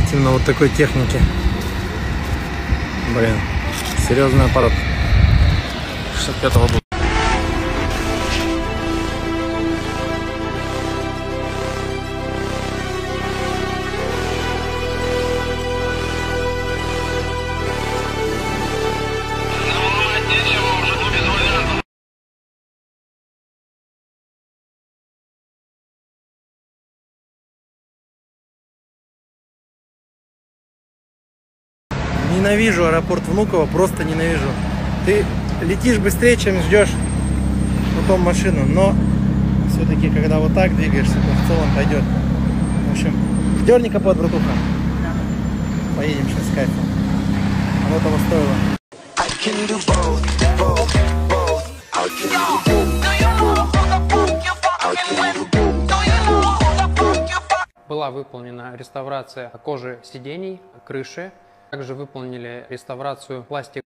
Летим на вот такой технике. Блин, серьезный аппарат. 65-го года. Ненавижу аэропорт Внуково, просто ненавижу. Ты летишь быстрее, чем ждешь потом машину, но все-таки, когда вот так двигаешься, то в целом пойдет. В общем, дерни капот, братуха. Поедем сейчас с кайфом. Оно того стоило. Была выполнена реставрация кожи сидений, крыши. Также выполнили реставрацию пластик